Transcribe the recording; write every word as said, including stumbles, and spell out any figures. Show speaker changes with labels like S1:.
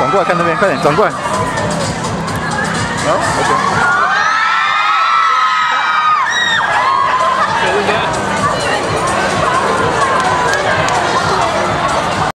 S1: 转过来看那边，快点转过来。好 ，OK。